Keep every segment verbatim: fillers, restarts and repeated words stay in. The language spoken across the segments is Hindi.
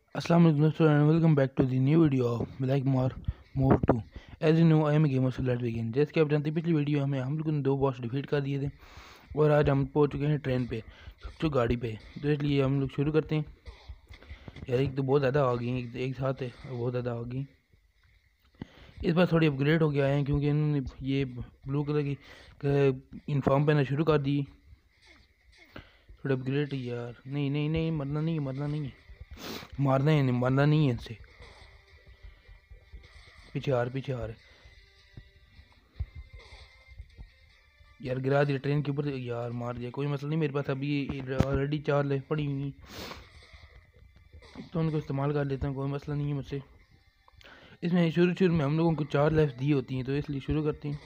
Assalamu alaikum doस्तों and welcome back to the new video of Black More More two. As you know, I am a gamer, so let's begin। जैसे कि आप जानते हैं पिछली वीडियो में हम लोगों ने दो बॉस डिफीट कर दिए थे और आज हम पहुंच चुके हैं ट्रेन पे, जो गाड़ी पे। तो इसलिए हम लोग शुरू करते हैं। यार एक तो बहुत ज़्यादा आ गई, एक, एक साथ है बहुत ज़्यादा आ गई। इस बार थोड़ी अपग्रेड हो गया है क्योंकि इन्होंने ये ब्लू कलर की यूनिफॉर्म पहना शुरू कर दी। थोड़ी अपग्रेड यार, नहीं नहीं नहीं मरना नहीं मरना नहीं मारना है, नहीं मारना नहीं है इनसे। पीछे आ रहे पीछे आ रहे यार, गिरा दिया ट्रेन के ऊपर से यार, मार दिया। कोई मसला नहीं, मेरे पास अभी ऑलरेडी चार लाइफ पड़ी हुई तो उनको इस्तेमाल कर लेता हूँ, कोई मसला नहीं है मुझसे। इसमें शुरू शुरू में हम लोगों को चार लाइफ दी होती हैं तो इसलिए शुरू करते हैं।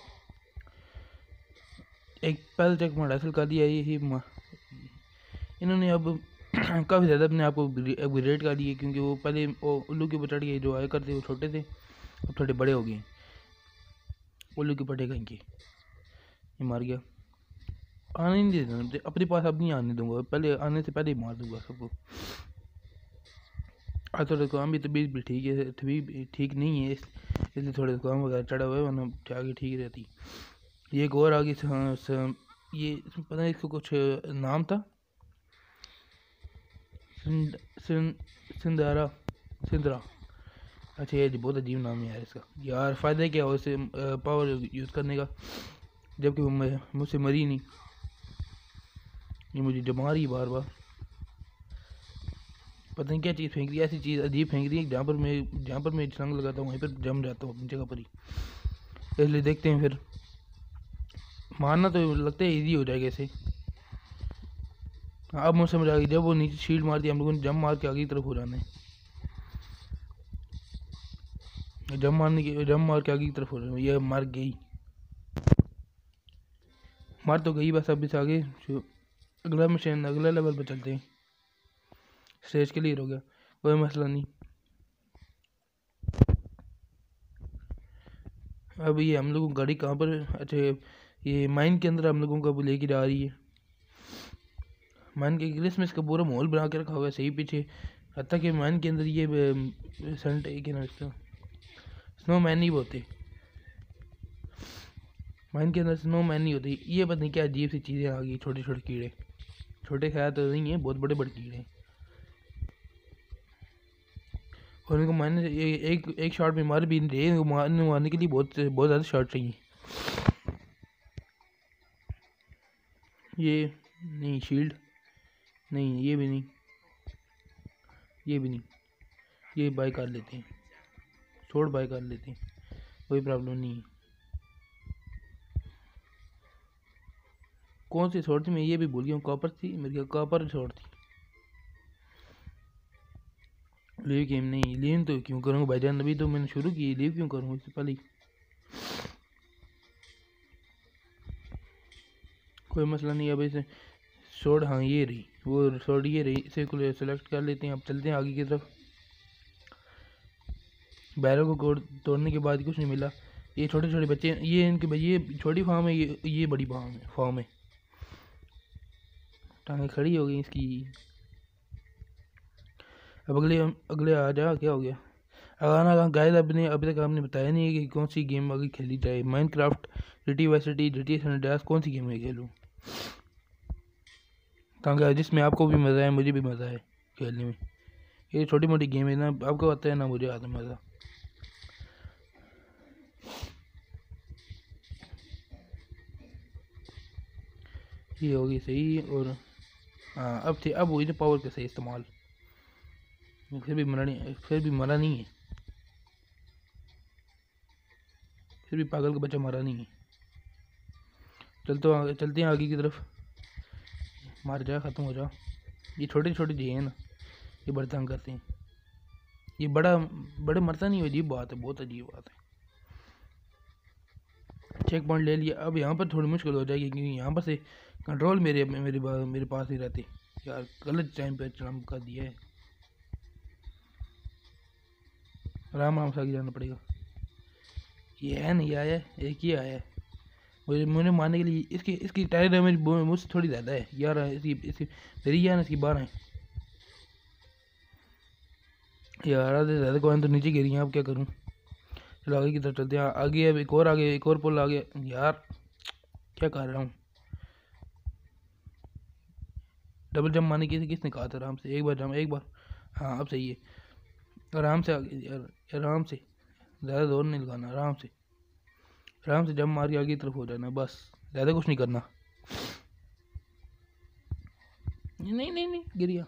एक पहले चेक पॉइंट हासिल कर दिया। ये इन्होंने अब काफ़ी ज़्यादा अपने आप को अपग्रेड कर दिए क्योंकि वो पहले वो उल्लू के ऊपर चढ़ गए, जो आया करते वो छोटे थे, अब थोड़े बड़े हो गए। उल्लू के पटे कहीं के ये मार गया। आने नहीं दे दूँगा अपने पास, अब नहीं आने दूंगा, पहले आने से पहले ही मार दूंगा सबको। आज थोड़ा काम भी तबीयत भी ठीक है, तभी ठीक नहीं है इसलिए थोड़े काम वगैरह चढ़ा हुआ है, वरना आगे ठीक रहती। ये एक और आगे ये पता नहीं इसको कुछ नाम था, सिंद, सिंद, सिंदारा सिंदरा। अच्छा ये बहुत अजीब नाम है यार इसका। यार फ़ायदा क्या हो इसे पावर यूज़ करने का, जबकि वो मुझसे मरी नहीं, ये मुझे जमा रही बार बार। पता नहीं क्या चीज़ फेंक रही है, ऐसी चीज़ अजीब फेंक रही है जहाँ पर मैं जहाँ पर मैं संग लगाता हूँ वहीं पर जम जाता हूँ अपनी जगह पर ही। इसलिए देखते हैं, फिर मारना तो लगता है ईजी हो जाएगा ऐसे। अब मुझे समझ आ गई, जब वो नीचे शील्ड मार दिया हम लोगों ने जम मार के आगे की तरफ हो जाना है। जम मारने की जम मार के आगे की तरफ हो जाना। ये मर गई, मार तो गई बस। अब इस आगे अगला मिशन अगला लेवल पर चलते हैं। स्टेज क्लियर हो गया, कोई मसला नहीं। अब ये हम लोगों को गाड़ी कहाँ पर, अच्छा ये माइन के अंदर हम लोगों को अब लेके जा रही है। माइन के क्रिसमस का पूरा माहौल बना के रखा हुआ है सही पीछे, हत्ता कि माइन के अंदर ये संट क्या ना स्नो मैन नहीं होते, माइन के अंदर स्नो मैन नहीं होती। ये पता नहीं क्या अजीब सी चीज़ें आ गई, छोटे छोटे कीड़े, छोटे खैर तो नहीं है, बहुत बड़े बड़े कीड़े हैं। और इनको मारने एक एक शॉट में मार भी नहीं रहे, इनको मारने मारने के लिए बहुत बहुत ज़्यादा शॉट चाहिए। ये नहीं शील्ड, नहीं ये भी नहीं, ये भी नहीं, ये बाय कर लेते हैं, छोड़ बाय कर लेते हैं, कोई प्रॉब्लम नहीं है। कौन सी शॉर्ट थी मैं ये भी भूल गया हूँ, कॉपर थी मेरे ख्याल, कॉपर शॉर्ट थी। लीव गेम नहीं, लीव तो क्यों करूँगा भाईजान, अभी तो मैंने शुरू की, लीव क्यों करूँगा इससे पहले। कोई मसला नहीं। अब इसे शॉर्ट, हाँ ये रही वो शॉर्ट, ये रही, इसे को सेलेक्ट कर लेते हैं। अब चलते हैं आगे की तरफ। बैरल को कोड तोड़ने के बाद कुछ नहीं मिला। ये छोटे छोटे बच्चे, ये इनके ये छोटी फार्म है, ये ये बड़ी फार्म है फार्म है टांगे खड़ी हो गई इसकी। अब अगले अगले आ जा, क्या हो गया अगाना गाइस। आपने अभी तक आपने बताया नहीं है कि कौन सी गेम आगे खेली जाए। Minecraft, GTA vice city, GTA San Andreas, कौन सी गेम में खेलूँ ताकि जिसमें आपको भी मज़ा आए मुझे भी मज़ा आए खेलने में। ये छोटी मोटी गेम है ना, आपको आता है ना मुझे आता मज़ा। ये होगी सही। और हाँ अब थे, अब हुई ना पावर का सही इस्तेमाल। फिर भी मरा नहीं, फिर भी मरा नहीं है, फिर भी पागल का बच्चा मरा नहीं है। चलते चलते हैं आगे की तरफ। मार जा, ख़त्म हो जा। ये छोटे छोटे जी हैं ना, ये बड़े तंग करते हैं। ये बड़ा बड़े मरता नहीं, अजीब बात है, बहुत अजीब बात है। चेक पॉइंट ले लिया। अब यहाँ पर थोड़ी मुश्किल हो जाएगी क्योंकि यहाँ पर से कंट्रोल मेरे मेरे मेरे पास ही रहते। यार गलत टाइम पे चलम कर दिया है, आराम आराम से आगे जाना पड़ेगा। ये है नहीं आया, एक ही आया है मुझे मुझे मारने के लिए। इसकी इसकी टायर डैमेज मुझसे थोड़ी ज़्यादा है, ग्यारह इसकी इसकी मेरी है ना, इसकी बारह है। यार आधे ज़्यादा कॉइन तो नीचे गिरी हैं, अब क्या करूँ। चलो आगे की तरफ चलते हैं। आगे अब एक और आगे एक और पुल आ गया। यार क्या कर रहा हूँ। डबल जंप मारने की किसने कहा था। आराम से एक बार जंप, एक बार। हाँ अब सही है। आराम से आगे यार, आराम से, ज़्यादा जोर नहीं लगाना। आराम से आराम से जंप मार के आगे की तरफ हो जाना, बस ज़्यादा कुछ नहीं करना। नहीं नहीं नहीं गिर गया,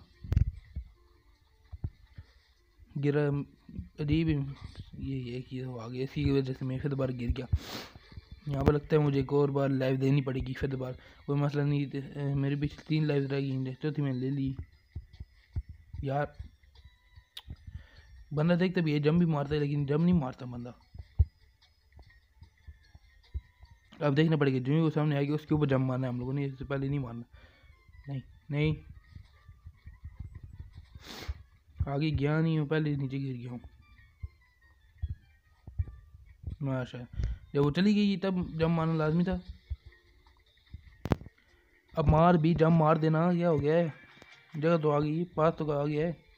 गिरा अजीब ये ये कि आ गया, इसी की वजह से मैं फिर दोबारा गिर गया। यहाँ पर लगता है मुझे एक और बार लाइव देनी पड़ेगी फिर दोबारा। कोई मसला नहीं, मेरे पीछे तीन लाइव रह गई, चौथी मैंने ले ली। यार बंदा देखते भी है जंप भी मारता है, लेकिन जंप नहीं मारता बंदा। अब देखना पड़ेगा, जो वो सामने आएगी उसके ऊपर जंप मारना है हम लोगों ने, इससे पहले नहीं मारना। नहीं नहीं आगे गया नहीं हूँ, पहले नीचे गिर गया हूँ। माशा जब वो चली गई तब जंप मारना लाजमी था। अब मार भी जंप मार देना, क्या हो गया है। जगह तो आ गई, पास तो आ गया है।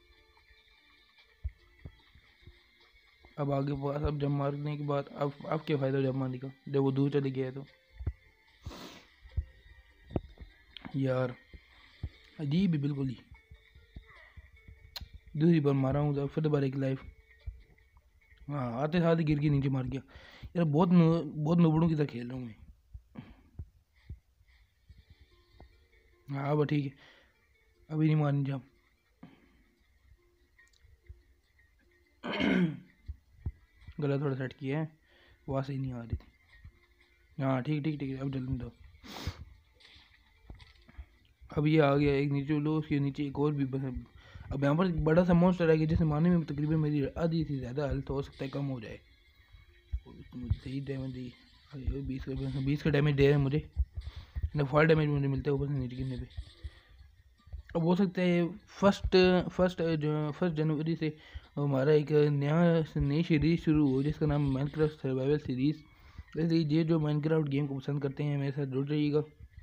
अब आगे पास, अब जंप मारने के बाद अब अब क्या फ़ायदा जंप मारने का जब वो दूर चली गया है तो। यार अजीब ही बिल्कुल ही। दूसरी बार मारा हूँ तो फिर दोबारा एक लाइफ। हाँ आते साथ ही गिर के नीचे मार गया। यार बहुत बहुत नुबड़ों की तरह खेल रहा हूँ मैं। हाँ अब ठीक है, अभी नहीं मारनी जंप। गला थोड़ा सेट किया है, वहाँ से ही नहीं आ रही थी। हाँ ठीक ठीक ठीक, अब जल्दी दो। अब ये आ गया एक नीचे लो, उसके नीचे एक और भी बस। अब यहाँ पर बड़ा सा मॉन्स्टर आएगा जिसे मारने में तकरीबन मेरी आधी से ज़्यादा हेल्थ हो सकता है कम हो जाए। मुझे सही डैमेज दी, बीस का बीस का डैमेज दे रहा है मुझे ना, फॉल डैमेज मुझे मिलता है ऊपर से नीचे गिरने पे। अब हो सकता है फर्स्ट फर्स्ट जो फर्स्ट जनवरी से हमारा एक नया नई सीरीज़ शुरू हो जिसका नाम माइनक्राफ्ट सर्वाइवल सीरीज़। इसलिए ये जो माइनक्राफ्ट गेम को पसंद करते हैं मेरे साथ जुड़ जाइएगा।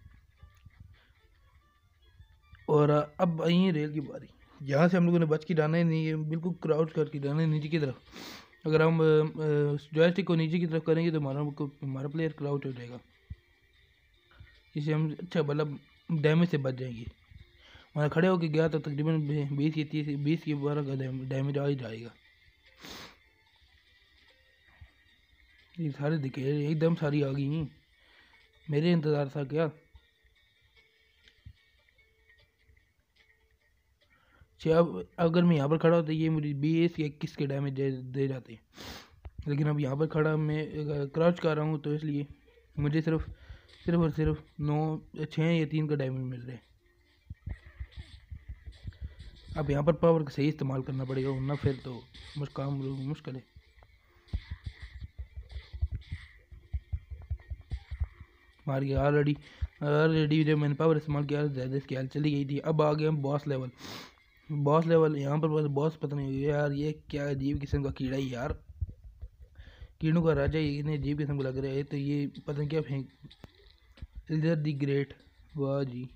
और अब आई है रेल की बारी। यहाँ से हम लोगों ने बच के जाना है, नहीं है बिल्कुल क्राउच करके जाना है नीचे की तरफ। अगर हम जॉयस्टिक को नीचे की तरफ करेंगे तो हमारा हमारा प्लेयर क्राउच हो जाएगा, इससे हम अच्छा मतलब डैमेज से बच जाएंगे। वहाँ खड़े होके गया तो तकरीबन बीस या तीस बीस के बारह का डैमेज आ ही जाएगा। ये सारे दिखे एकदम सारी आ गई, मेरे इंतज़ार था क्या। अब अगर मैं यहाँ पर खड़ा होता ये मुझे बीस या इक्कीस के डैमेज दे, दे जाते हैं, लेकिन अब यहाँ पर खड़ा मैं क्राउच कर रहा हूँ तो इसलिए मुझे सिर्फ सिर्फ और सिर्फ नौ छः या तीन का डैमेज मिल रहा है। अब यहाँ पर पावर का सही इस्तेमाल करना पड़ेगा, वरना फिर तो काम मुश्किल है। मार गया ऑलरेडी ऑलरेडी जब मैंने पावर इस्तेमाल किया ज़्यादा इसकी हेल्थ चली गई थी। अब आ गया हम बॉस लेवल। बॉस लेवल यहाँ पर बॉस पता नहीं यार ये क्या अजीब किस्म का कीड़ा ही यार, कीड़ों का राजा ये इतने अजीब किस्म का लग रहा है। तो ये पता नहीं क्या फेंक, इल्जर दी ग्रेट, वाह जी।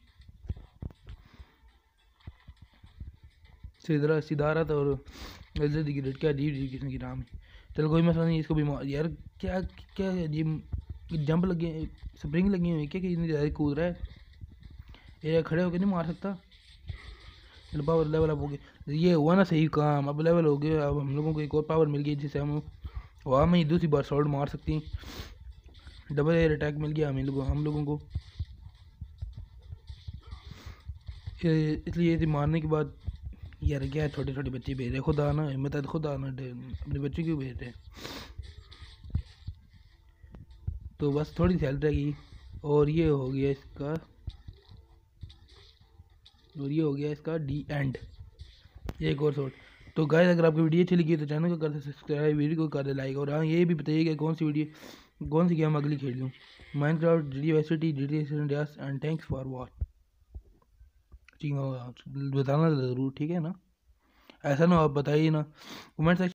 सीधा सीधा रहा था और इल्जर दी ग्रेट, क्या अजीब अजीब किस्म की नाम है। चलो कोई मसला नहीं, इसको भी मार यार। क्या क्या अजीब जंप लगे, स्प्रिंग लगी हुई क्या कि इतनी ज़्यादा कूद रहा है, ये खड़े होकर नहीं मार सकता। चलो पावर लेवल अप हो गया, ये हुआ ना सही काम, अब लेवल हो गया। अब हम लोगों को एक और पावर मिल गई जिससे हम वहाँ में ही दूसरी बार शॉट मार सकती हैं। डबल एयर अटैक मिल गया हम लोगों हम लोगों को। इसलिए इसे मारने के बाद यार क्या छोटे छोटे बच्चे भेज रहे, खुद आना हिम्मत है खुद आना, अपने बच्चे क्यों भेज रहे। तो बस थोड़ी सी हेल्प रहेगी और ये हो गया इसका, और ये हो गया इसका डी एंड, एक और शॉट। तो गाइस अगर आपको वीडियो अच्छी लगी तो चैनल को कर दे सब्सक्राइब, वीडियो को कर दे लाइक, और हाँ ये भी बताइएगा कौन सी वीडियो कौन सी गेम अगली खेल लूँ। Minecraft, G D Y city, G T A San Andreas, and thanks for watching. बताना ज़रूर ठीक है ना, ऐसा ना आप बताइए ना कमेंट सेक्शन